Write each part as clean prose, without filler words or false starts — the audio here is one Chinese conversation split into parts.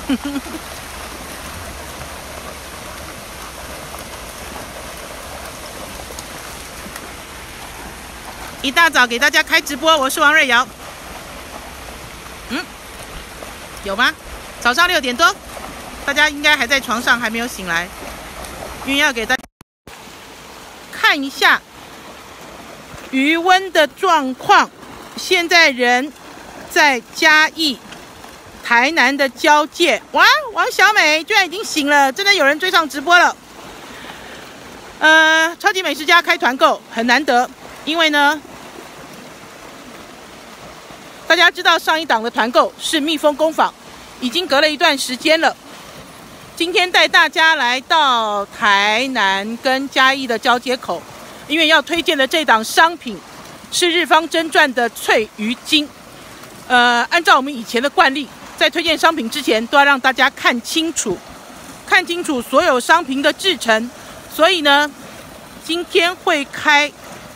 一大早给大家开直播，我是王瑞瑶。有吗？早上6点多，大家应该还在床上，还没有醒来。因为要给大家看一下余温的状况。现在人在嘉义、台南的交界。哇，王小美居然已经醒了，真的有人追上直播了。超级美食家开团购很难得，因为呢，大家知道上一档的团购是蜜蜂工坊，已经隔了一段时间了。今天带大家来到台南跟嘉义的交接口，因为要推荐的这档商品是日方真传的翠鱼精。按照我们以前的惯例，在推荐商品之前都要让大家看清楚所有商品的制成。所以呢，今天会开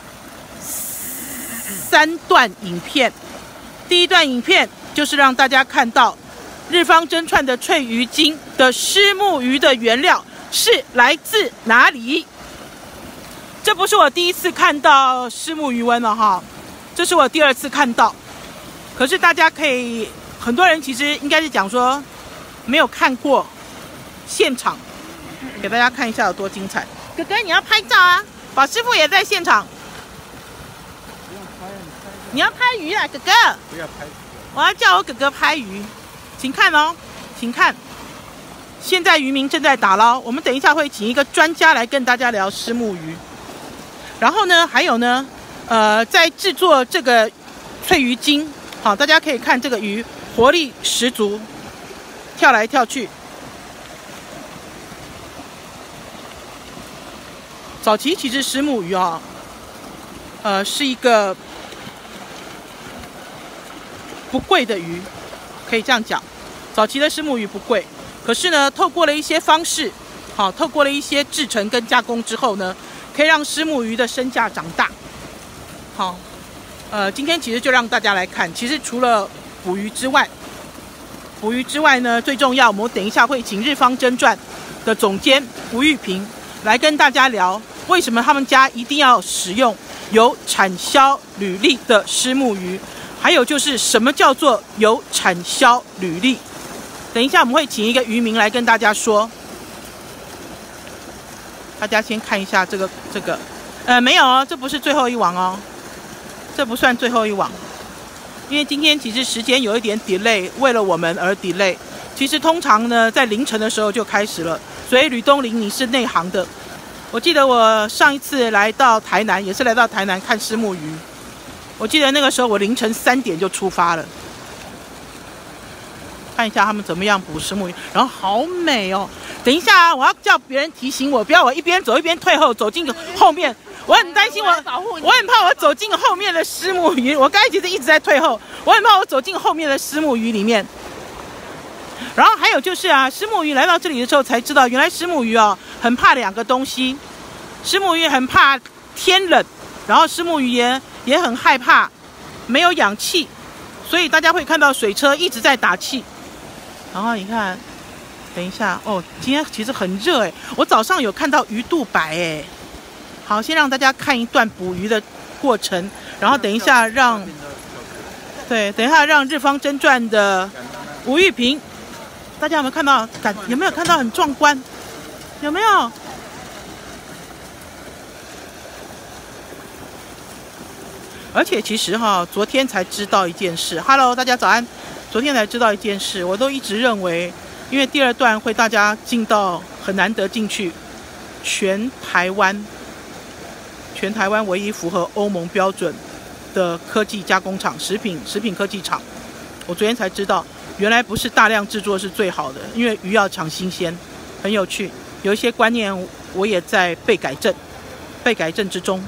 3段影片。第一段影片就是让大家看到日方真传的翠鱼精的虱目鱼的原料是来自哪里。这不是我第一次看到虱目鱼温了哈，这是我第2次看到。可是大家可以，很多人其实应该是讲说没有看过现场，给大家看一下有多精彩。哥哥你要拍照啊，宝师傅也在现场。你要拍鱼啊，哥哥！ 不要拍， 我要叫我哥哥拍鱼，请看哦，请看。现在渔民正在打捞，我们等一下会请一个专家来跟大家聊虱目鱼。然后呢，还有呢，在制作这个翠鱼精，好，大家可以看这个鱼活力十足，跳来跳去。早期其实虱目鱼啊，是一个不贵的鱼，可以这样讲。早期的虱目鱼不贵，可是呢，透过了一些方式，透过了一些制成跟加工之后呢，可以让虱目鱼的身价长大。好，今天其实就让大家来看，其实除了捕鱼之外呢，最重要，我们等一下会请日方真传的总监吴玉平来跟大家聊，为什么他们家一定要使用有产销履历的虱目鱼。还有就是什么叫做有产销履历？等一下我们会请一个渔民来跟大家说。大家先看一下这个，没有哦，这不是最后一网哦，这不算最后一网，因为今天其实时间有一点 delay， 为了我们而 delay。其实通常呢，在凌晨的时候就开始了，所以吕东林你是内行的。我记得我上一次来到台南，也是来到台南看虱目鱼。我记得那个时候我凌晨3点就出发了，看一下他们怎么样捕虱目鱼，然后好美哦。等一下啊，我要叫别人提醒我，不要我一边走一边退后，走进后面。我很担心我很怕我走进后面的虱目鱼。我刚才其实一直在退后，我很怕我走进后面的虱目鱼里面。然后还有就是啊，虱目鱼来到这里的时候才知道，原来虱目鱼哦很怕2个东西，虱目鱼很怕天冷，然后虱目鱼也很害怕没有氧气，所以大家会看到水车一直在打气。然后你看，等一下哦，今天其实很热哎，我早上有看到鱼肚白哎。好，先让大家看一段捕鱼的过程，然后等一下让日方真传的吴玉平，大家有没有看到？有没有看到很壮观？有没有？而且其实昨天才知道一件事。Hello， 大家早安。昨天才知道一件事，我都一直认为，因为第2段会大家进到很难得进去，全台湾唯一符合欧盟标准的科技加工厂，食品科技厂。我昨天才知道，原来不是大量制作是最好的，因为鱼要抢新鲜，很有趣。有一些观念我也在被改正之中。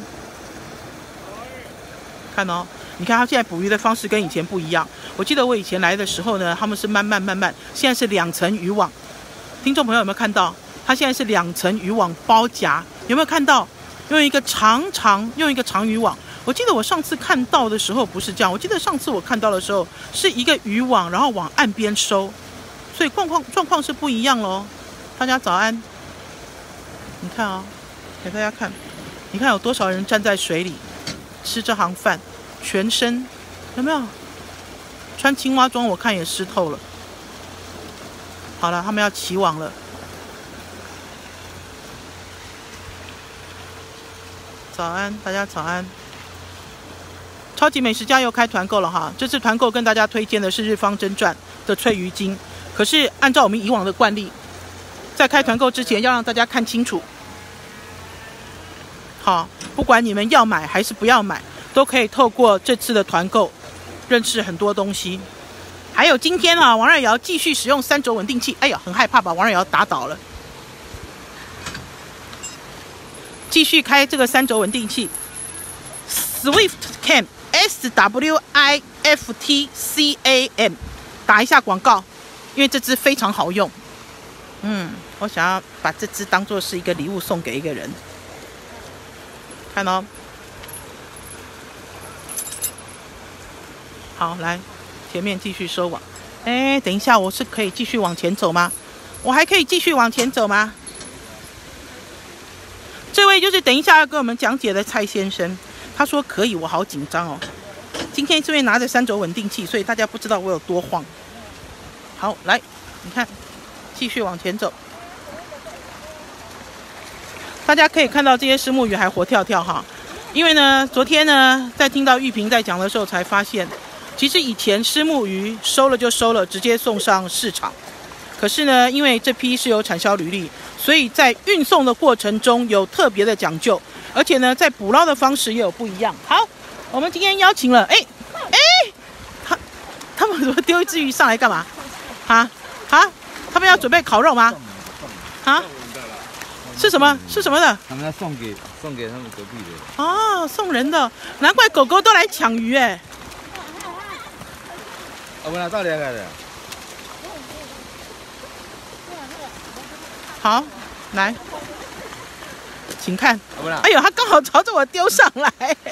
看哦，你看他现在捕鱼的方式跟以前不一样。我记得我以前来的时候呢，他们是慢慢，现在是2层渔网。听众朋友有没有看到？他现在是2层渔网包夹，有没有看到？用一个长渔网。我记得我上次看到的时候不是这样，我记得上次我看到的时候是一个渔网，然后往岸边收。 所以状况是不一样咯。大家早安，你看啊、哦，给大家看，你看有多少人站在水里吃这行饭，全身有没有穿青蛙装？我看也湿透了。好了，他们要起网了。早安，大家早安。超级美食家又开团购了哈！这次团购跟大家推荐的是日方真传的翠鱼精。可是按照我们以往的惯例，在开团购之前要让大家看清楚。好，不管你们要买还是不要买，都可以透过这次的团购认识很多东西。还有今天啊，王瑞瑶继续使用3轴稳定器，哎呀，很害怕把王瑞瑶打倒了。继续开这个3轴稳定器 ，Swift Cam SWIFT CAM， 打一下广告，因为这支非常好用。我想要把这支当作是一个礼物送给一个人。看哦，好，来前面继续收网。哎，等一下，我是可以继续往前走吗？我还可以继续往前走吗？这位就是等一下要跟我们讲解的蔡先生，他说可以，我好紧张哦。今天这位拿着3轴稳定器，所以大家不知道我有多晃。好，来，你看，继续往前走。大家可以看到这些虱目鱼还活跳跳哈，因为呢，昨天呢，在听到玉萍在讲的时候才发现，其实以前虱目鱼收了就收了，直接送上市场。可是呢，因为这批是有产销履历，所以在运送的过程中有特别的讲究，而且呢，在捕捞的方式也有不一样。好，我们今天邀请了，他们怎么丢一只鱼上来干嘛？他们要准备烤肉吗？是什么？是什么的？ 他们要送给他们隔壁的。 哦，送人的，难怪狗狗都来抢鱼哎。 我们到两个人。 好，来，请看。哎呦，他刚好朝着我丢上来。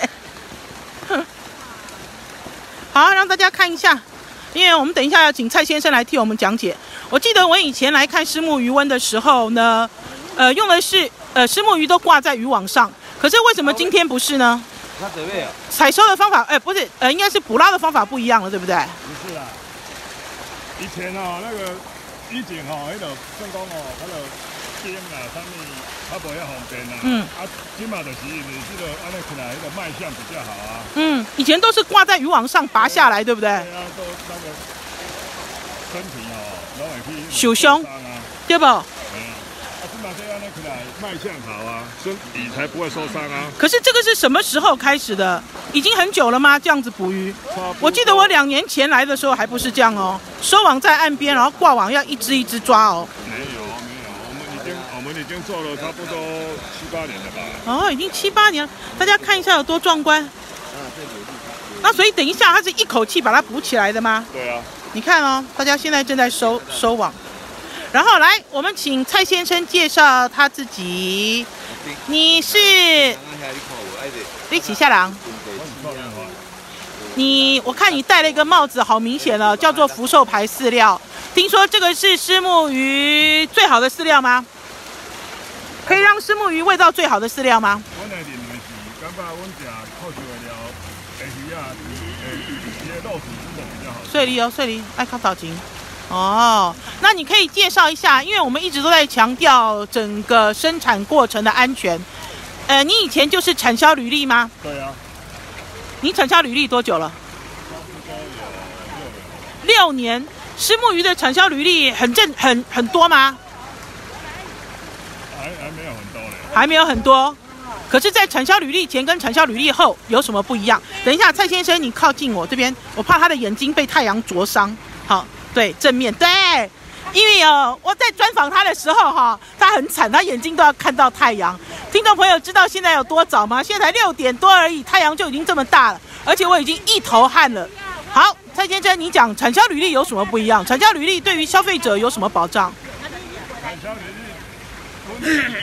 好，让大家看一下，因为我们等一下要请蔡先生来替我们讲解。我记得我以前来看虱目鱼温的时候呢，用的是虱目鱼都挂在渔网上，可是为什么今天不是呢？采收的方法，不是，应该是捕捞的方法不一样了，对不对？ 不是啦，以前哦，那个以前哦，那个算讲哦，那个钉啊，啥物，较无遐方便啦。今嘛就是因为这个安尼看来，那个卖相比较好啊。 以前都是挂在渔网上拔下来，对不对？ 对啊，都那个身体哦，拢会去受伤，对不？ 今嘛这样呢，看来卖相好啊，身体才不会受伤啊。 可是这个是什么时候开始的？已经很久了吗？这样子捕鱼？我记得我2年前来的时候还不是这样哦，收网在岸边，然后挂网要一只一只抓哦。 没有，我们已经做了差不多7、8年了吧。 哦，已经7、8年了，大家看一下有多壮观。那所以等一下，它是一口气把它捕起来的吗？ 对啊。 你看哦，大家现在正在收网。然后来，我们请蔡先生介绍他自己。你是李启夏郎。我看你戴了一个帽子，好明显了，叫做福寿牌饲料。听说这个是虱目鱼最好的饲料吗？可以让虱目鱼味道最好的饲料吗？ 我来认为是，感觉我吃靠近的了，鱼啊，肉质真的比较好。碎梨，爱靠早金。哦，那你可以介绍一下，因为我们一直都在强调整个生产过程的安全。你以前就是产销履历吗？ 对啊。 你产销履历多久了？6年。虱目鱼的产销履历很多吗？ 还没有很多嘞。 还没有很多。可是，在产销履历前跟产销履历后有什么不一样？等一下，蔡先生，你靠近我这边，我怕他的眼睛被太阳灼伤。好。对，正面对，因为我在专访他的时候他很惨，他眼睛都要看到太阳。听众朋友知道现在有多早吗？现在才6点多而已，太阳就已经这么大了，而且我已经一头汗了。好，蔡先生，你讲产销履历有什么不一样？产销履历对于消费者有什么保障？ 产销履历，我对我的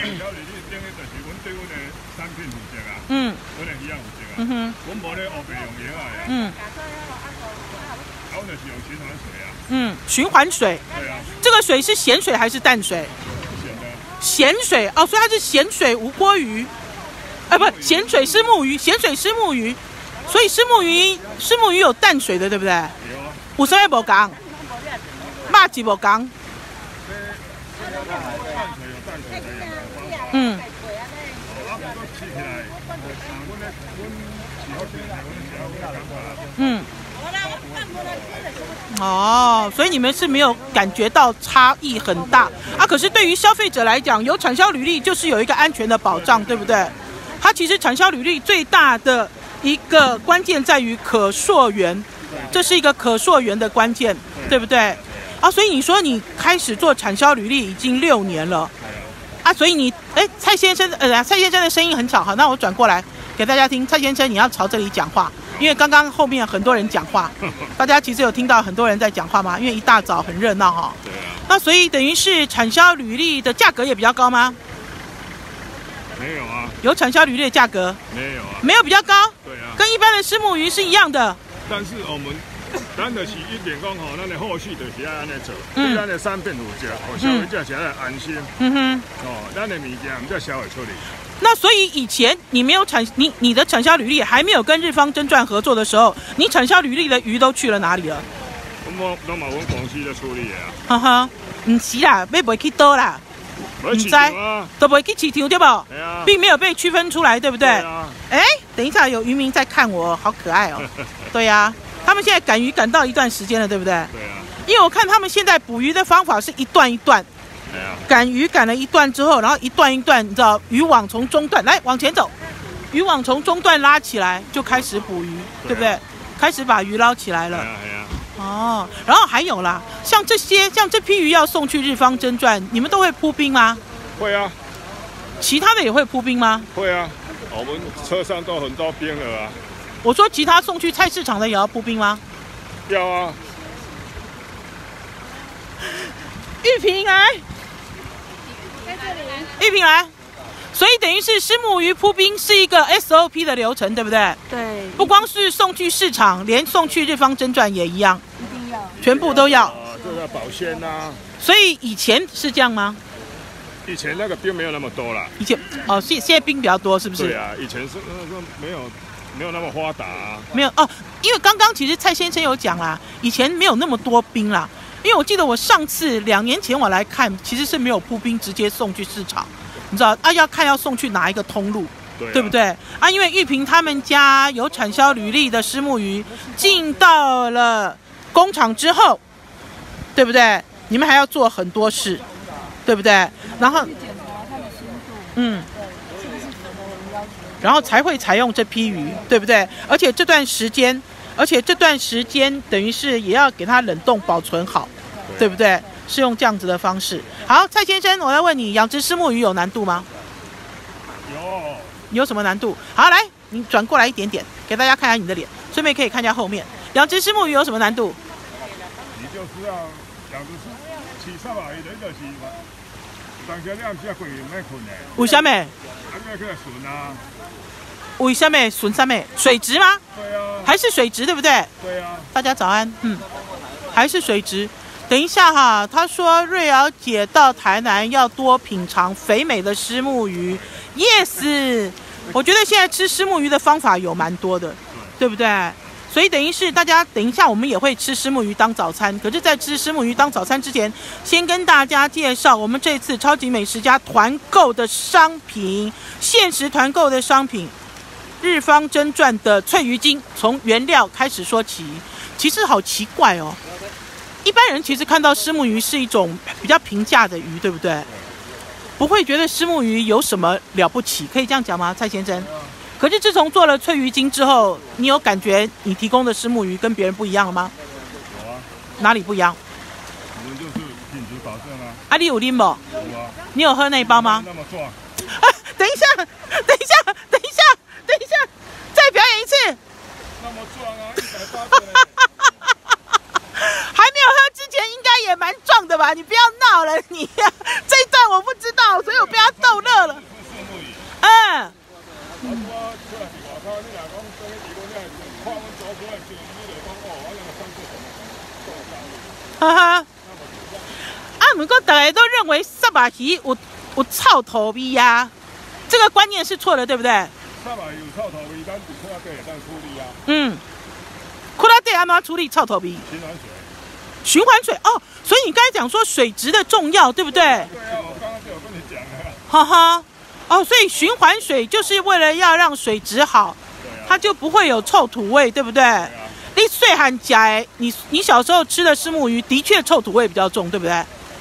产品负责啊，我的鱼仔负责啊，我无咧黑白用药啊。 我就是用循环水啊。 嗯，循环水。 对啊。 这个水是咸水还是淡水？ 咸的。 咸水哦，所以它是咸水无锅鱼。不，咸水虱目鱼，咸水虱目鱼。所以虱目鱼有淡水的，对不对？有啊。有啥无讲？肉质无讲。嗯。嗯。哦，所以你们是没有感觉到差异很大啊。可是对于消费者来讲，有产销履历就是有一个安全的保障，对不对？它其实产销履历最大的一个关键在于可溯源，这是一个可溯源的关键，对不对？啊，所以你说你开始做产销履历已经6年了，啊，所以你蔡先生的声音很吵，好，那我转过来给大家听，蔡先生你要朝这里讲话，因为刚刚后面很多人讲话，大家其实有听到很多人在讲话吗？因为一大早很热闹哈。对啊。那所以等于是产销履历的价格也比较高吗？ 没有啊。 有产销履历的价格？没有啊。没有比较高？对啊。跟一般的虱目鱼是一样的。但是我们咱就是一点讲吼，咱的后续就是要安尼做，对咱的产品有食，互消费者才会安心。嗯哼。哦，咱的物件唔才销会出去。那所以以前你没有你的产销履历还没有跟日方真传合作的时候，你产销履历的鱼都去了哪里了？我都嘛阮公司在处理的啊。哈哈，唔是啦，要袂去倒啦。唔知，都不会去市场对不？啊、并没有被区分出来，对不对？哎，等一下有渔民在看我，好可爱哦。对呀、啊，他们现在赶鱼赶到一段时间了，对不对？对啊。因为我看他们现在捕鱼的方法是一段一段，赶鱼赶了一段之后，然后一段一段，你知道渔网从中段来往前走，渔网从中段拉起来就开始捕鱼，对不对？开始把鱼捞起来了。哦，然后还有啦，像这批鱼要送去日方真传，你们都会铺冰吗？会啊。其他的也会铺冰吗？会啊，我们车上都很多冰了啊。我说其他送去菜市场的也要铺冰吗？要啊。玉萍来，玉萍来。所以等于是虱目鱼铺冰是一个 SOP 的流程，对不对？对。不光是送去市场，连送去日方真传也一样。一定要。全部都要。这个保鲜啊。所以以前是这样吗？以前那个冰没有那么多啦。以前哦，现在冰比较多，是不是？对啊，以前是没有那么发达啊。没有哦，因为刚刚其实蔡先生有讲啦，以前没有那么多冰啦。因为我记得我上次2年前我来看，其实是没有铺冰，直接送去市场。你知道啊？要看要送去哪一个通路，对不对啊？因为玉萍他们家有产销履历的虱目鱼进到了工厂之后，对不对？你们还要做很多事，对不对？然后，然后才会采用这批鱼，对不对？而且这段时间等于是也要给它冷冻保存好，对不对？是用这样子的方式。好，蔡先生，我来问你，养殖虱目鱼有难度吗？有什么难度？好，来，你转过来一点点，给大家看一下你的脸，顺便可以看一下后面。养殖虱目鱼有什么难度？你就是要养殖起沙巴鱼的就是，当时你暗时过夜免困的。为什么？为什么？损什么？水质吗？对啊。还是水质，对不对？对啊。大家早安，还是水质。等一下哈，他说瑞瑶姐到台南要多品尝肥美的虱目鱼。Yes， 我觉得现在吃虱目鱼的方法有蛮多的，对不对？所以等于是大家等一下我们也会吃虱目鱼当早餐。可是，在吃虱目鱼当早餐之前，先跟大家介绍我们这次超级美食家团购的商品，限时团购的商品，日方真传的脆鱼精，从原料开始说起。其实好奇怪哦。一般人其实看到虱目鱼是一种比较平价的鱼，对不对？不会觉得虱目鱼有什么了不起，可以这样讲吗，蔡先生？可是自从做了脆鱼精之后，你有感觉你提供的虱目鱼跟别人不一样了吗？有啊。哪里不一样？我们就是品质保证啊。啊，你有啉不？有啊。你有喝那一包吗？那么壮。啊，等一下，再表演一次。那么壮啊，180呢。还没有喝之前应该也蛮壮的吧？你不要闹了你呀、这一段我不知道，所以我不要逗乐了。 哈哈。不过大家都认为沙巴鱼有臭头味呀，这个观念是错的，对不对？ 沙巴有臭头味，咱就看对，咱处理啊。 库拉蒂安怎处理臭头味？循环水哦，所以你刚才讲说水质的重要，对不对？对啊，我刚刚就有跟你讲了。 哈哈，哦，所以循环水就是为了要让水质好，它就不会有臭土味，对不对？你细汉吃的，你小时候吃的虱目鱼的确臭土味比较重，对不对？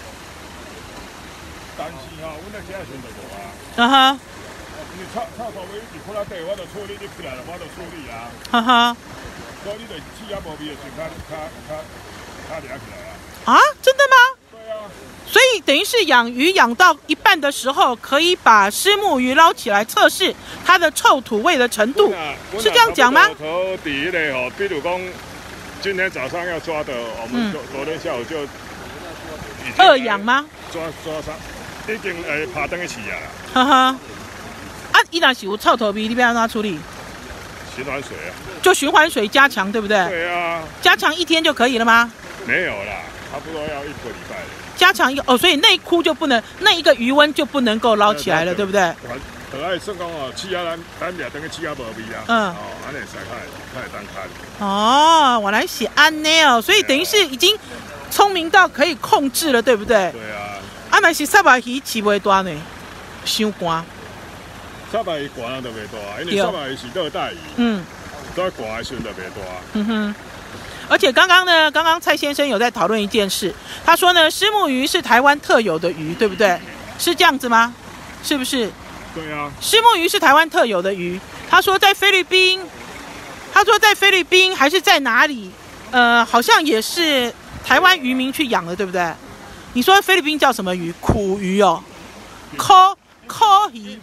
但是哈，阮在家时就无啊。因为臭头味是库拉地，我就处理你起来了，我就处理啊。 哈哈。 所以你就是气压无味的时候，它抓起来啊。 啊，真的吗？ 对啊。 所以等于是养鱼养到一半的时候，可以把虱目鱼捞起来测试它的臭土味的程度，是这样讲吗？ 头第一类哦，比如讲今天早上要抓的，我们昨天下午就二养吗？ 抓上，已经爬登去啊。 哈哈。伊若是有臭头味，你要怎处理？ 循环水啊。 就循环水加强，对不对？ 对啊。加强1天就可以了吗？ 没有啦，差不多要1个礼拜。 加强所以那一窟就不能，那一个余温就不能够捞起来了，对不对？ 就爱算讲哦，气压咱俩等个气压无味啊。安尼使较会当开。 哦，我来写安呢哦，所以等于是已经聪明到可以控制了，对不对？ 对啊。 但是沙巴鱼饲袂大呢，伤寒。 沙巴鱼寒就袂大，因为沙巴鱼是热带鱼。所以寒的时候就袂大。 而且刚刚蔡先生有在讨论一件事，他说呢，虱目鱼是台湾特有的鱼，对不对？是这样子吗？是不是？ 对啊。 虱目鱼是台湾特有的鱼。他说在菲律宾还是在哪里？好像也是台湾渔民去养的，对不对？你说菲律宾叫什么鱼？苦鱼哦，科鱼。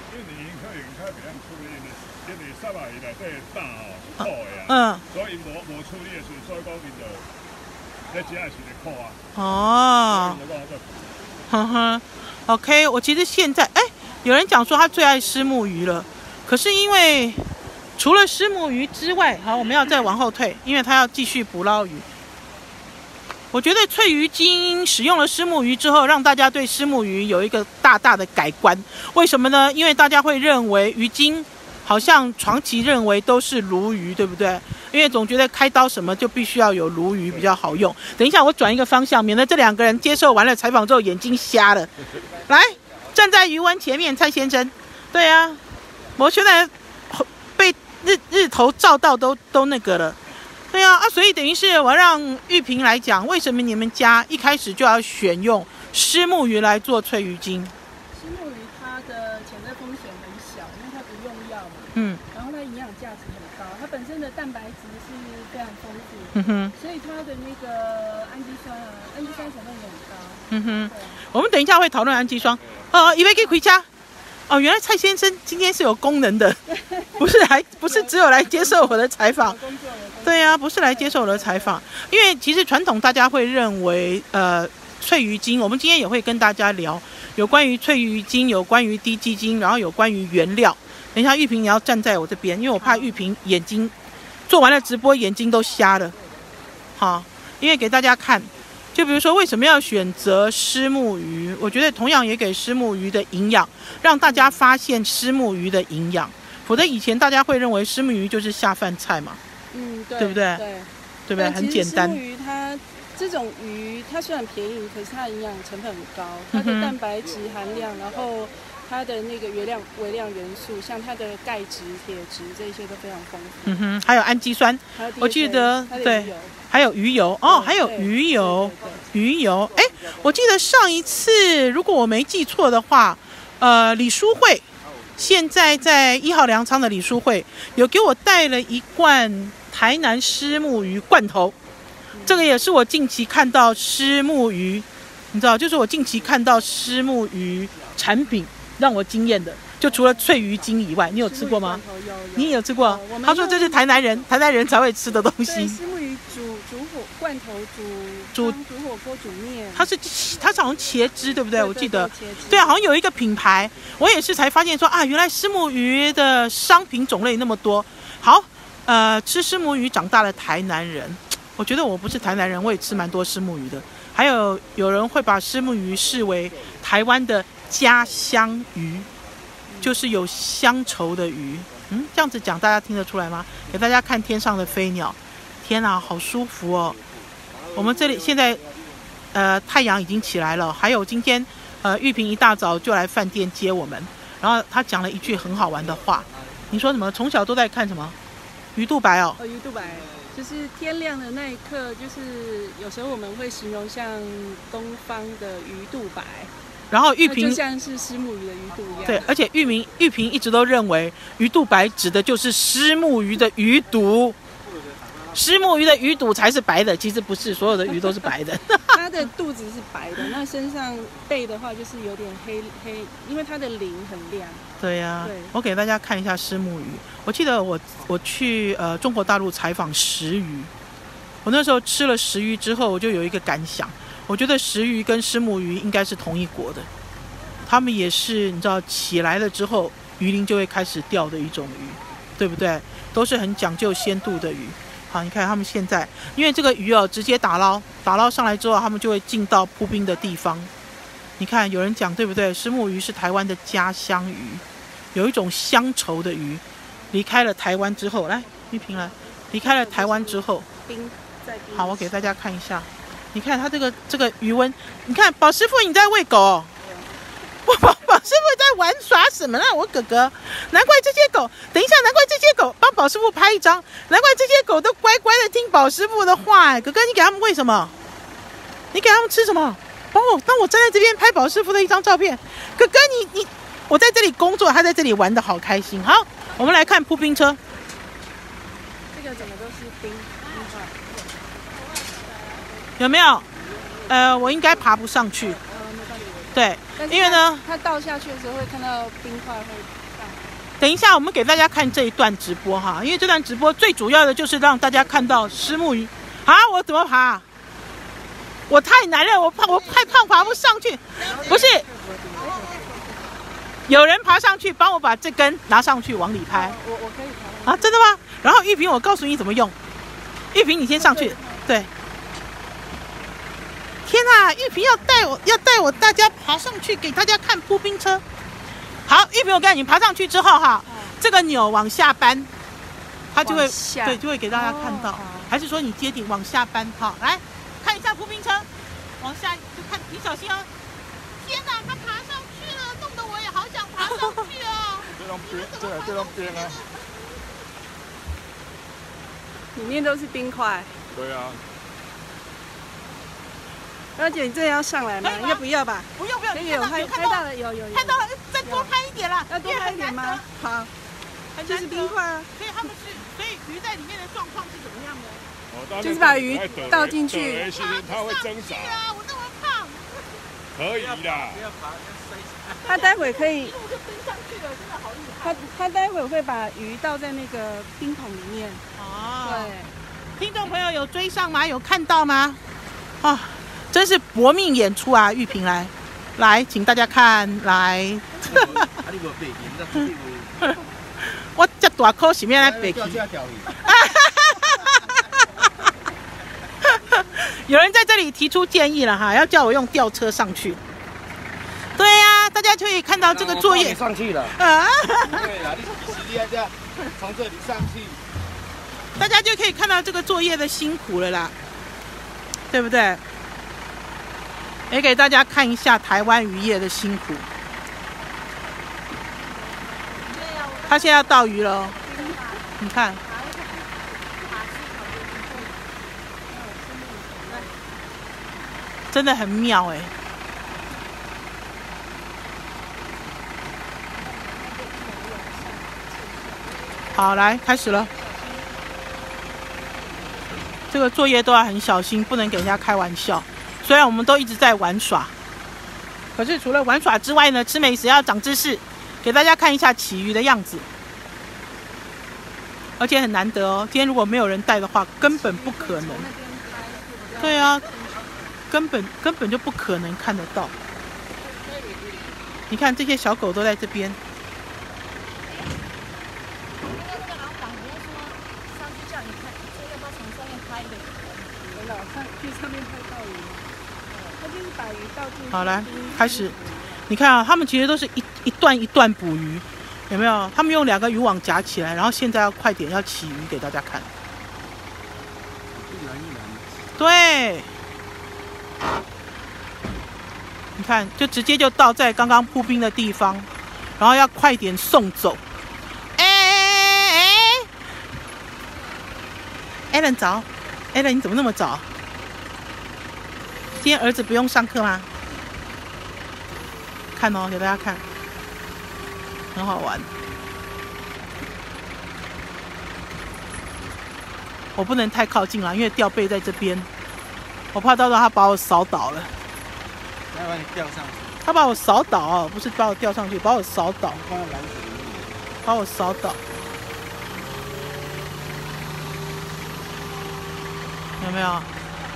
所以无处理的时候，所以讲伊就在家的时候苦啊。哦。OK， 我其实现在有人讲说他最爱虱目鱼了，可是因为除了虱目鱼之外，好，我们要再往后退，因为他要继续捕捞鱼。我觉得翠鱼精使用了虱目鱼之后，让大家对虱目鱼有一个大大的改观。为什么呢？因为大家会认为鱼精好像长期认为都是鲈鱼，对不对？因为总觉得开刀什么就必须要有鲈鱼比较好用。等一下我转一个方向，免得这两个人接受完了采访之后眼睛瞎了。来，站在鱼湾前面，蔡先生。对啊，我现在被日头照到都那个了。对啊，所以等于是我让玉萍来讲，为什么你们家一开始就要选用虱目鱼来做翠鱼精？ 虱目鱼它的潜在风险很小，因为它不用药嘛。然后它营养价值很高，它本身的蛋白质是非常丰富。所以它的那个氨基酸成分也很高。 我们等一下会讨论氨基酸。以为可以回家。原来蔡先生今天是有功能的，不是只有来接受我的采访。对啊，不是来接受我的采访，因为其实传统大家会认为，翠鱼精，我们今天也会跟大家聊有关于翠鱼精，有关于低基精，然后有关于原料。等一下玉萍你要站在我这边，因为我怕玉萍眼睛做完了直播眼睛都瞎了。好，因为给大家看。就比如说，为什么要选择虱目鱼？我觉得同样也给虱目鱼的营养，让大家发现虱目鱼的营养。否则以前大家会认为虱目鱼就是下饭菜嘛，对不对？对不对？很简单。 虱目鱼它这种鱼，它虽然便宜，可是它的营养成分很高，它的蛋白质含量，然后它的那个微量元素，像它的钙质、铁质这些都非常丰富。 还有氨基酸，我记得对。还有鱼油还有鱼油，我记得上一次如果我没记错的话，李淑慧现在在1号粮仓的李淑慧有给我带了一罐台南虱目鱼罐头，这个也是我近期看到虱目鱼，你知道，就是我近期看到虱目鱼产品让我惊艳的。就除了翠鱼精以外，你有吃过吗？你也有吃过？他说这是台南人才会吃的东西。 虱目鱼煮火罐头煮火锅煮面。 它是好像茄汁，对不对？我记得。对啊，好像有一个品牌，我也是才发现说原来虱目鱼的商品种类那么多。好，吃虱目鱼长大的台南人， 我觉得我不是台南人，我也吃蛮多虱目鱼的。还有人会把虱目鱼视为台湾的家乡鱼，就是有乡愁的鱼。这样子讲大家听得出来吗？给大家看天上的飞鸟，天啊，好舒服哦！我们这里现在太阳已经起来了，还有今天玉萍一大早就来饭店接我们，然后他讲了一句很好玩的话。你说什么？从小都在看什么？鱼肚白哦。 鱼肚白就是天亮的那一刻，就是有时候我们会形容像东方的鱼肚白。然后玉萍就像是虱目鱼的鱼肚一样。 对，而且玉萍一直都认为鱼肚白指的就是虱目鱼的鱼肚，虱目鱼的鱼肚才是白的，其实不是，所有的鱼都是白的。 它的肚子是白的，那身上背的话就是有点黑，因为它的鳞很亮。 对呀、对，我给大家看一下虱目鱼。我记得我去中国大陆采访石鱼，我那时候吃了石鱼之后，我就有一个感想。我觉得石鱼跟虱目鱼应该是同一国的，他们也是你知道起来了之后，鱼鳞就会开始掉的一种鱼，对不对？都是很讲究鲜度的鱼。好，你看他们现在，因为这个鱼直接打捞上来之后，他们就会进到铺冰的地方。你看有人讲对不对？虱目鱼是台湾的家乡鱼，有一种乡愁的鱼，离开了台湾之后，来玉萍来，离开了台湾之后，好，我给大家看一下。你看它这个鱼温，你看宝师傅你在喂狗哦，宝师傅在玩耍什么呢？我哥哥，难怪这些狗，等一下，难怪这些狗帮宝师傅拍一张，难怪这些狗都乖乖的听宝师傅的话。哥哥，你给他们喂什么？你给他们吃什么？帮我站在这边拍宝师傅的一张照片。哥哥，你，我在这里工作，他在这里玩得好开心。好，我们来看铺冰车。 这个整个都是冰块。 有没有？我应该爬不上去。对，因为呢， 它倒下去的时候会看到冰块会上。 等一下，我们给大家看这一段直播哈，因为这段直播最主要的就是让大家看到虱目鱼。啊，我怎么爬？我太难了，我太胖，爬不上去。不是，有人爬上去，帮我把这根拿上去往里拍。 我可以爬。 啊，真的吗？然后玉萍，我告诉你怎么用。玉萍，你先上去。对。天哪，玉萍要带我大家爬上去给大家看铺冰车。好，玉萍，我跟你爬上去之后哈，这个钮往下扳，它就会对，就会给大家看到。还是说你接顶往下扳？好，来看一下铺冰车，往下就看，你小心哦。天哪，它爬上去了，弄得我也好想爬上去哦。 这种冰啊， 里面都是冰块。 对啊。 二姐，你这要上来吗？应该不要吧？ 不用， 有拍到了，有看到了，再多拍一点啦。 要多拍一点吗？好，这是冰块啊。 所以鱼在里面的状况是怎么样的？ 就是把鱼倒进去， 它会挣扎。 啊，我那么胖。 可以啦。 它待会可以。它待会会把鱼倒在那个冰桶里面。 哦。 对。 听众朋友有追上吗？有看到吗？啊。真是搏命演出啊！玉萍来，请大家看来。我这大口是面来背起。有人在这里提出建议了哈，要叫我用吊车上去。对呀、大家就可以看到这个作业。 上去了。 啊。 对了，你从这里上去。 大家就可以看到这个作业的辛苦了啦，对不对？也给大家看一下台湾渔业的辛苦。他现在要倒鱼了，你看，真的很妙哎。好，来开始了。这个作业都要很小心，不能给人家开玩笑。虽然我们都一直在玩耍，可是除了玩耍之外呢，吃美食要长知识，给大家看一下起鱼的样子。而且很难得哦，今天如果没有人带的话，根本不可能。对啊，根本就不可能看得到。你看这些小狗都在这边。 看去上面拍到鱼，它就是把鱼倒进去。 好，来开始，你看啊，他们其实都是一段一段捕鱼，有没有？他们用2个渔网夹起来，然后现在要快点要起鱼给大家看。 一篮一篮。 对，你看，就直接就倒在刚刚铺冰的地方，然后要快点送走。Alan 早 ，Alan 你怎么那么早？今天儿子不用上课吗？看哦，给大家看，很好玩。我不能太靠近了，因为钓贝在这边，我怕到时候他把我扫倒了。 要把你吊上去。 他把我扫倒哦，不是把我吊上去，把我扫倒。 放在篮子里面。 把我扫倒。有没有？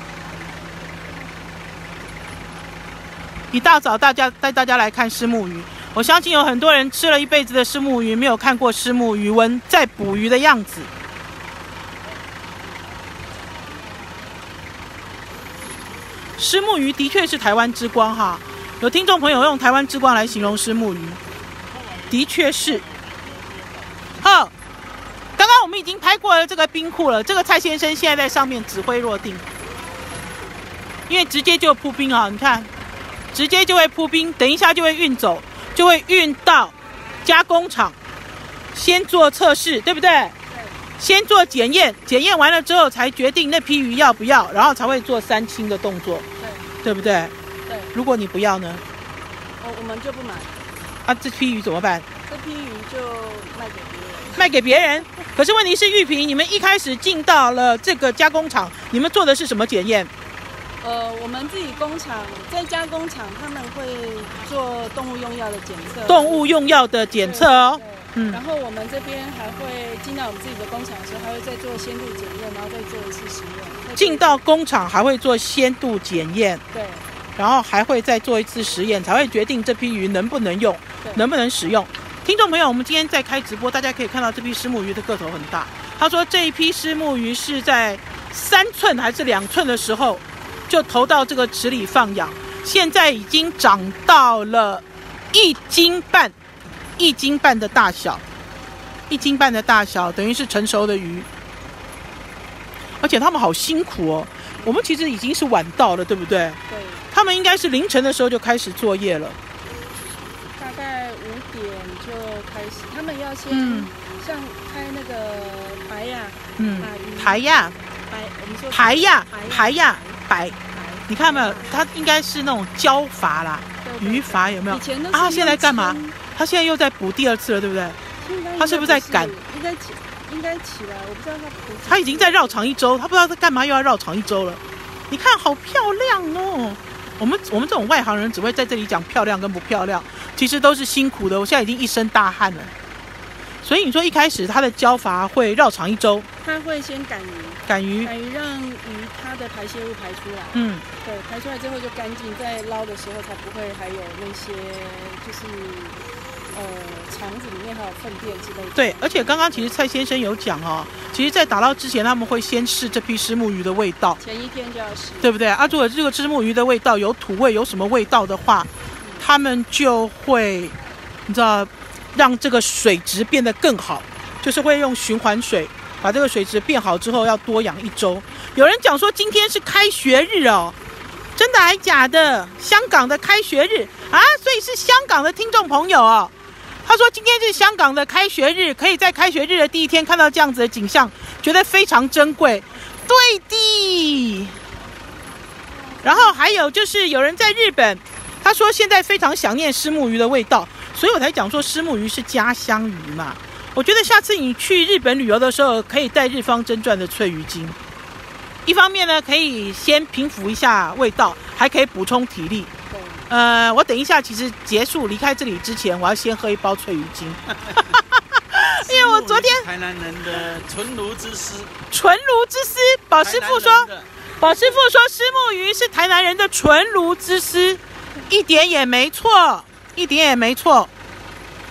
一大早带大家来看虱目鱼，我相信有很多人吃了一辈子的虱目鱼，没有看过虱目鱼纹在捕鱼的样子。虱目鱼的确是台湾之光哈，有听众朋友用台湾之光来形容虱目鱼，的确是。好。刚刚我们已经拍过了这个冰库了，这个蔡先生现在在上面指挥落定，因为直接就铺冰啊，你看，直接就会铺冰，等一下就会运走，就会运到加工厂，先做测试，对不对？先做检验，检验完了之后才决定那批鱼要不要，然后才会做3清的动作，对不对？ 对。 如果你不要呢？ 我们就不买。 啊，这批鱼怎么办？ 这批鱼就卖给别人。 卖给别人，可是问题是玉萍，你们一开始进到了这个加工厂，你们做的是什么检验？ 我们自己工厂在加工厂，他们会做动物用药的检测。 动物用药的检测哦。 嗯。然后我们这边还会进到我们自己的工厂的时候，还会再做鲜度检验，然后再做一次实验。 进到工厂还会做鲜度检验。 对。 然后还会再做一次实验，才会决定这批鱼能不能用，能不能使用。听众朋友，我们今天在开直播，大家可以看到这批虱目鱼的个头很大。他说这一批虱目鱼是在3寸还是2寸的时候就投到这个池里放养，现在已经长到了1斤半，1斤半的大小，1斤半的大小，等于是成熟的鱼。而且他们好辛苦哦，我们其实已经是晚到了，对不对？ 对。 他们应该是凌晨的时候就开始作业了。 大概5点就开始，他们要先像开那个白呀， 排呀， 我们说排呀，你看没有？它应该是那种胶筏啦，鱼筏有没有？啊，他现在干嘛？他现在又在捕第2次了，对不对？他是不是在赶？ 应该起来，我不知道他捕。 他已经在绕场1周，他不知道在干嘛，又要绕场1周了。你看，好漂亮哦！我们这种外行人只会在这里讲漂亮跟不漂亮，其实都是辛苦的。我现在已经一身大汗了。所以你说一开始它的胶筏会绕场1周， 它会先赶鱼让鱼它的排泄物排出来。对，排出来之后就干净，在捞的时候才不会还有那些就是肠子里面还有粪便之类的。 对，而且刚刚其实蔡先生有讲哦，其实在打捞之前他们会先试这批虱目鱼的味道， 前1天就要试， 对不对啊？如果这个虱目鱼的味道有土味有什么味道的话，他们就会你知道让这个水质变得更好，就是会用循环水把这个水质变好之后要多养1周。有人讲说今天是开学日哦，真的还假的？香港的开学日啊，所以是香港的听众朋友哦。他说今天是香港的开学日，可以在开学日的第1天看到这样子的景象，觉得非常珍贵。对的。然后还有就是有人在日本，他说现在非常想念虱目鱼的味道，所以我才讲说虱目鱼是家乡鱼嘛。我觉得下次你去日本旅游的时候，可以带日方真传的翠鱼精。一方面呢，可以先平复一下味道，还可以补充体力。我等一下其实结束离开这里之前，我要先喝一包翠鱼精。因为我昨天台南人的纯炉之师， 宝师傅说虱目鱼是台南人的纯炉之师，一点也没错。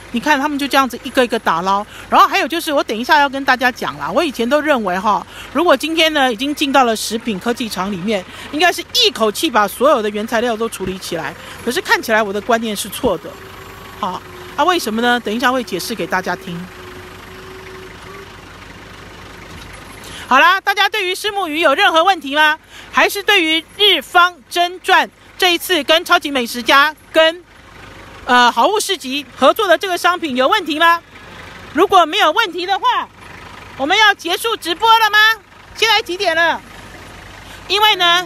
你看他们就这样子一个一个打捞。然后还有就是我等一下要跟大家讲啦，我以前都认为哈，如果今天呢已经进到了食品科技厂里面，应该是一口气把所有的原材料都处理起来。可是看起来我的观念是错的。好，为什么呢？等一下会解释给大家听。好啦，大家对于虱目鱼有任何问题吗？还是对于日方真传这一次跟超级美食家跟好物市集合作的这个商品有问题吗？如果没有问题的话，我们要结束直播了吗？现在几点了？因为呢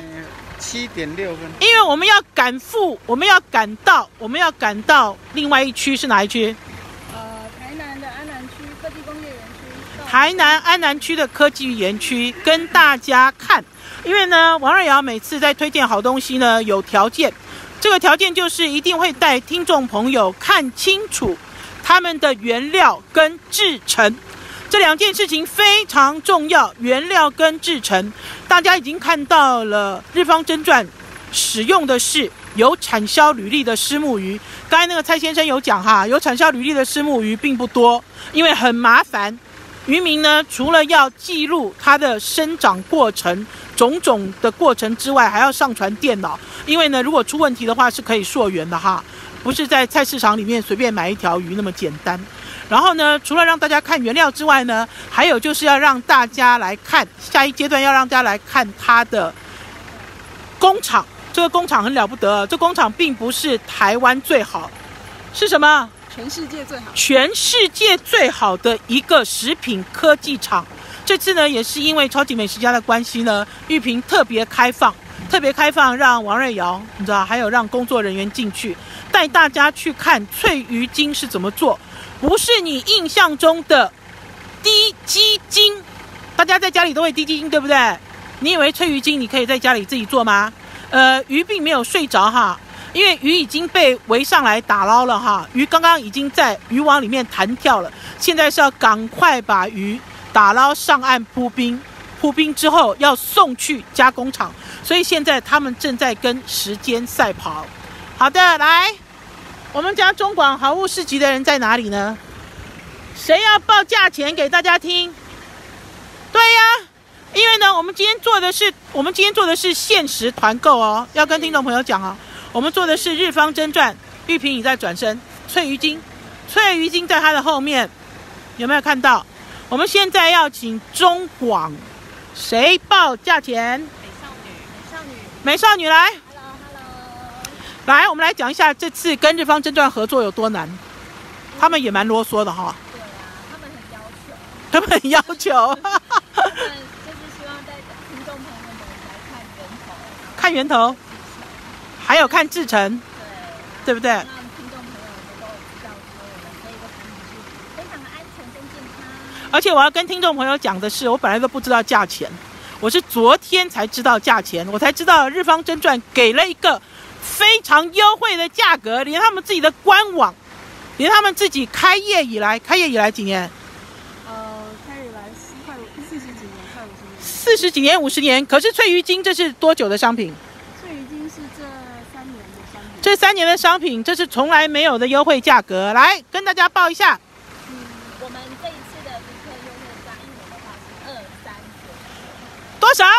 7:06分。 因为我们要赶赴，我们要赶到另外一区，是哪一区？ 台南的安南区科技工业园区。 台南安南区的科技园区跟大家看。因为呢，王瑞瑶每次在推荐好东西呢，有条件。这个条件就是一定会带听众朋友看清楚他们的原料跟制程，这两件事情非常重要。原料跟制程，大家已经看到了日方真传使用的是有产销履历的虱目鱼。刚才那个蔡先生有讲哈，有产销履历的虱目鱼并不多，因为很麻烦。渔民呢，除了要记录它的生长过程、种种的过程之外，还要上传电脑。因为呢，如果出问题的话，是可以溯源的哈，不是在菜市场里面随便买一条鱼那么简单。然后呢，除了让大家看原料之外呢，还有就是要让大家来看，下一阶段要让大家来看它的工厂。这个工厂很了不得，这工厂并不是台湾最好，是什么？ 全世界最好， 全世界最好的一个食品科技厂。这次呢，也是因为超级美食家的关系呢，玉屏特别开放，让王瑞瑶，你知道，还有让工作人员进去，带大家去看脆鱼精是怎么做，不是你印象中的滴鸡精。大家在家里都会滴鸡精，对不对？你以为脆鱼精你可以在家里自己做吗？鱼并没有睡着哈。因为鱼已经被围上来打捞了哈，鱼刚刚已经在渔网里面弹跳了，现在是要赶快把鱼打捞上岸铺冰，铺冰之后要送去加工厂，所以现在他们正在跟时间赛跑。好的，来，我们家中广好物市集的人在哪里呢？谁要报价钱给大家听？对呀，因为呢，我们今天做的是限时团购哦，要跟听众朋友讲哦。我们做的是日方真传，玉屏已在转身，脆鱼精在它的后面，有没有看到？我们现在要请中广，谁报价钱？美少女来。来，我们来讲一下这次跟日方真传合作有多难。他们也蛮啰嗦的哈。 对啊，他们很要求。他们就是希望带听众朋友们来看源头。 还有看制程，对不对？ 让听众朋友能够知道说我们这个产品是非常的安全跟健康。 而且我要跟听众朋友讲的是，我本来都不知道价钱，我是昨天才知道价钱，我才知道日方真传给了一个非常优惠的价格，连他们自己的官网，连他们自己开业以来几年？ 开业以来快40几年，快50年。 40几年、50年。可是脆鱼精这是多久的商品？ 脆鱼精是这3年的商品，这是从来没有的优惠价格。来跟大家报一下。 我们这一次的旅客优惠价1年的话是2399。 多少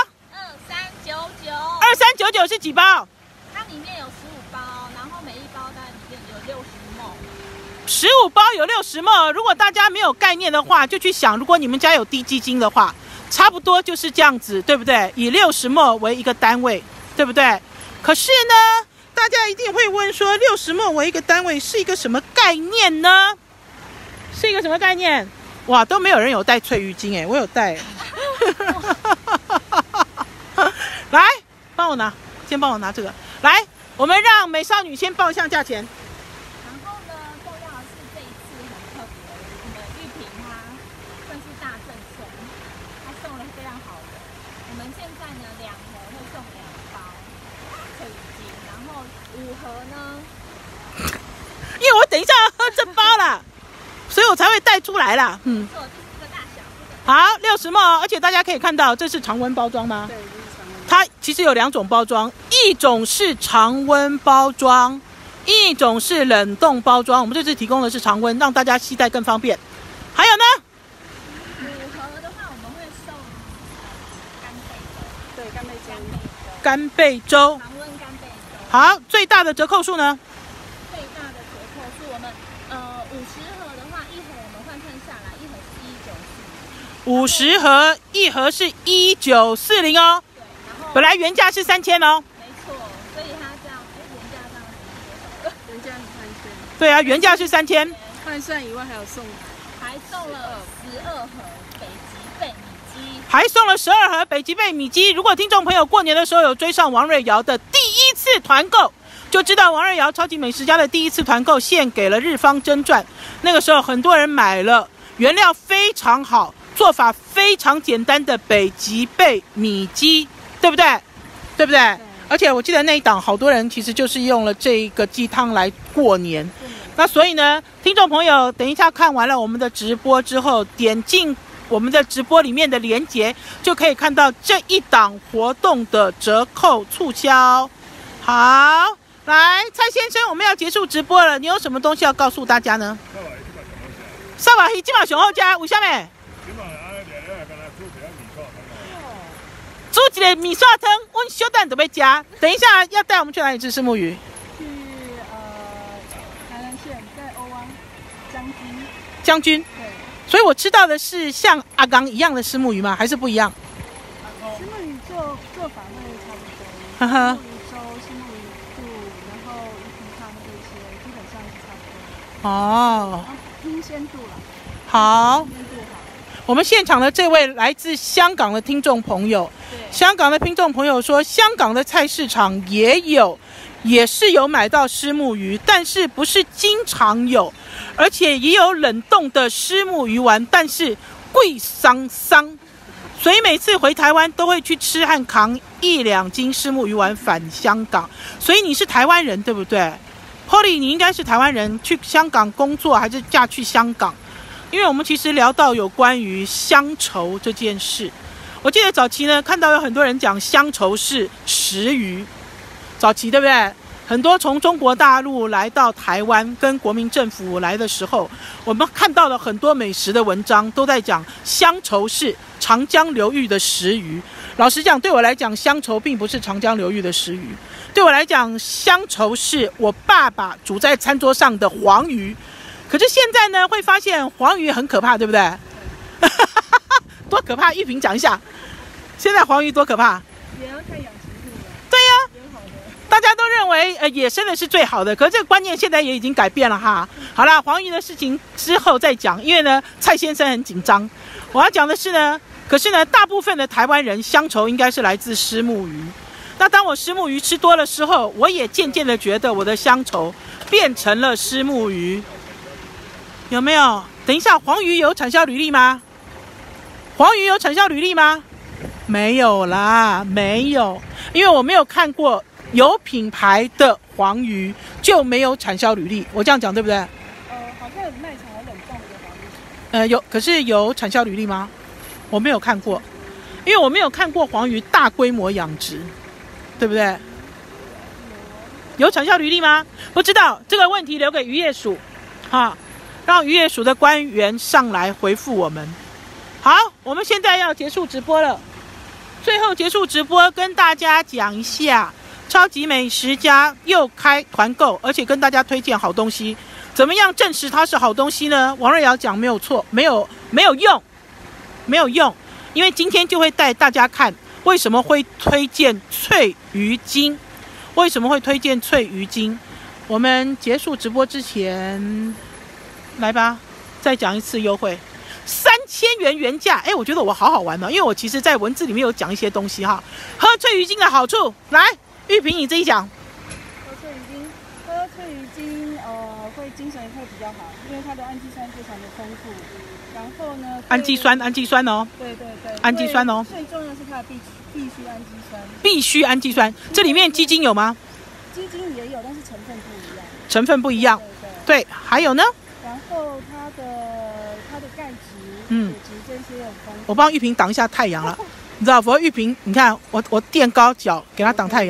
？2399。 2399是几包？ 它里面有15包，然后每一包大概里面有60ml。 15包有60ml。如果大家没有概念的话，就去想，如果你们家有滴鸡精的话，差不多就是这样子，对不对？以60ml为一个单位，对不对？可是呢，大家一定会问说，60ml为一个单位是一个什么概念呢？是一个什么概念？哇，都没有人有带脆鱼精哎，我有带。来，先帮我拿这个。来，我们让美少女先报一下价钱。 然后呢，重要的是这一次很特别，我们玉屏它算是大赠送，它送了非常好的。我们现在呢，2盒会送2包脆鱼精，然后5盒呢， 因为我等一下要喝这包啦，所以我才会带出来啦。 这是这个大小。 好，60ml，而且大家可以看到，这是常温包装吗？ 对，这是常温。 它其实有2种包装，一种是常温包装， 一种是冷冻包装，我们这次提供的是常温，让大家携带更方便。还有呢 5盒的话，我们会送干贝粥， 对，干贝粥， 干贝粥， 常温干贝粥。 好，最大的折扣数呢？ 最大的折扣是我们50盒的话，一盒我们换算下来，一盒是1940。50 盒，1盒是1940哦。 对，然后本来原价是3000哦。 没错，所以它这样，原价这样是多少？ 原价是3000。 对啊，原价是3000。 换算以外还有送， 还送了12盒北极贝米鸡， 还送了12盒北极贝米鸡。如果听众朋友过年的时候有追上王瑞瑶的第一次团购，就知道王瑞瑶超级美食家的第一次团购献给了日方真传。那个时候很多人买了，原料非常好，做法非常简单的北极贝米鸡，对不对？对不对？对。而且我记得那一档好多人其实就是用了这个鸡汤来过年。那所以呢，听众朋友等一下看完了我们的直播之后，点进我们的直播里面的连结，就可以看到这一档活动的折扣促销。好，来，蔡先生，我们要结束直播了，你有什么东西要告诉大家呢？沙瓦鱼今晚熊后加，为什么？煮一个米线汤，我们小蛋准备加。等一下要带我们去哪里吃虱目鱼？ 去台南县在欧湾将军。 对。 所以我吃到的是像阿刚一样的虱目鱼吗？还是不一样？ 虱目鱼做法会差不多。 哈哈。 虱目鱼粥、虱目鱼肚，然后鱼皮汤这些基本上是差不多。 哦。 新鲜度了。 好。我们现场的这位来自香港的听众朋友，香港的听众朋友说，香港的菜市场也是有买到虱目鱼，但是不是经常有，而且也有冷冻的虱目鱼丸，但是贵桑桑，所以每次回台湾都会去吃和扛1-2斤虱目鱼丸返香港。所以你是台湾人对不对 ？Polly， 你应该是台湾人，去香港工作还是嫁去香港？因为我们其实聊到有关于乡愁这件事，我记得早期呢看到有很多人讲乡愁是食鱼，早期对不对？很多从中国大陆来到台湾跟国民政府来的时候，我们看到了很多美食的文章都在讲乡愁是长江流域的食鱼。老实讲，对我来讲，乡愁并不是长江流域的食鱼，对我来讲，乡愁是我爸爸煮在餐桌上的黄鱼。可是现在呢，会发现黄鱼很可怕，对不对？多可怕！玉萍讲一下，现在黄鱼多可怕？ 也要看养殖户的。 对呀，大家都认为野生的是最好的，可是这个观念现在也已经改变了哈。好啦，黄鱼的事情之后再讲，因为呢，蔡先生很紧张。我要讲的是呢，可是呢，大部分的台湾人乡愁应该是来自虱目鱼。那当我虱目鱼吃多的时候，我也渐渐的觉得我的乡愁变成了虱目鱼。有没有？等一下，黄鱼有产销履历吗？黄鱼有产销履历吗？没有啦，没有，因为我没有看过有品牌的黄鱼就没有产销履历。我这样讲对不对？ 好像有卖场有冷冻的黄鱼。 有，可是有产销履历吗？我没有看过，因为我没有看过黄鱼大规模养殖，对不对？有产销履历吗？不知道，这个问题留给渔业署，哈。让渔业署的官员上来回复我们。好，我们现在要结束直播了。最后结束直播，跟大家讲一下，超级美食家又开团购，而且跟大家推荐好东西。怎么样证实它是好东西呢？王瑞瑶讲没有错，没有用，因为今天就会带大家看为什么会推荐翠鱼精。为什么会推荐翠鱼精？我们结束直播之前。来吧，再讲一次优惠，3000元原价。哎，我觉得我好好玩哦，因为我其实在文字里面有讲一些东西哈。喝翠鱼精的好处，来，玉萍你自己讲。 喝翠鱼精，会精神会比较好，因为它的氨基酸非常的丰富。然后呢，氨基酸哦。对，氨基酸哦。最重要的是它的必需氨基酸。必需氨基酸，这里面鸡精有吗？鸡精也有，但是成分不一样。 对，还有呢？ 然后它的钙质、铁质这些有丰富。 我帮玉萍挡一下太阳了，你知道，否则玉萍，你看我垫高脚给她挡太阳。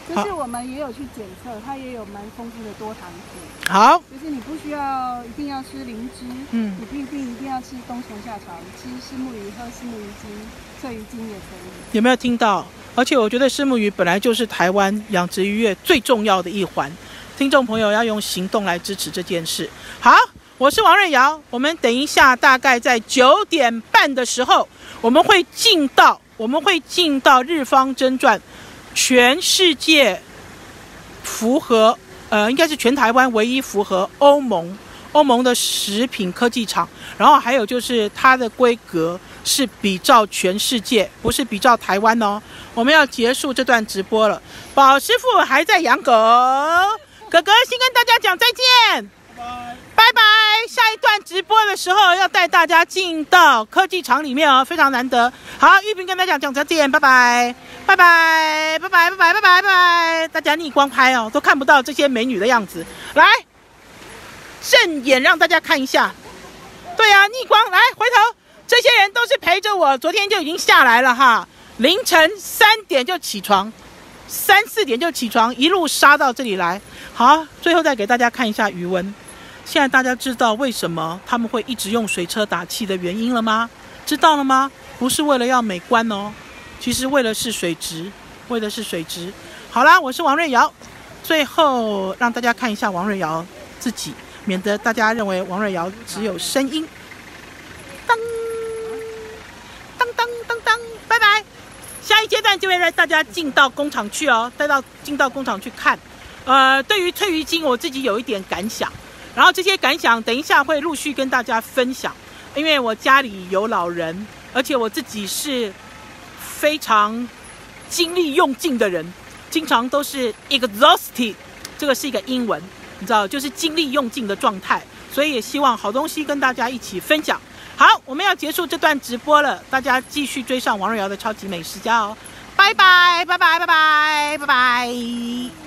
就是我们也有去检测，它也有蛮丰富的多糖体。 好， 就是你不需要一定要吃灵芝，你不一定要吃冬虫夏草，你吃虱目鱼、喝虱目鱼精、鳝鱼精也可以。 有没有听到？而且我觉得虱目鱼本来就是台湾养殖渔业最重要的一环，听众朋友要用行动来支持这件事。好，我是王瑞瑶，我们等一下大概在9点半的时候，我们会进到日方真传，全世界符合应该是全台湾唯一符合欧盟的食品科技厂，然后还有就是它的规格是比照全世界，不是比照台湾哦。我们要结束这段直播了，宝师傅还在养狗，哥哥先跟大家讲再见，拜拜。下一段直播的时候要带大家进到科技厂里面哦，非常难得。好，玉萍跟大家讲再见，拜拜，拜拜，拜拜，拜拜，拜拜，拜拜。大家逆光拍哦，都看不到这些美女的样子。来，正眼让大家看一下。对啊，逆光，来回头，这些人都是陪着我，昨天就已经下来了哈。凌晨3点就起床，3、4点就起床，一路杀到这里来。好，最后再给大家看一下余温。现在大家知道为什么他们会一直用水车打气的原因了吗？知道了吗？不是为了要美观哦，其实为的是水质，为的是水质。好啦，我是王瑞瑶，最后让大家看一下王瑞瑶自己，免得大家认为王瑞瑶只有声音。当当当当当，拜拜。下一阶段就会带大家进到工厂去哦，进到工厂去看。对于鳝鱼精，我自己有一点感想，然后这些感想等一下会陆续跟大家分享。因为我家里有老人，而且我自己是非常精力用尽的人，经常都是 exhausted， 这个是一个英文，你知道，就是精力用尽的状态，所以也希望好东西跟大家一起分享。好，我们要结束这段直播了，大家继续追上王瑞瑶的超级美食家哦，拜拜拜拜拜拜拜拜。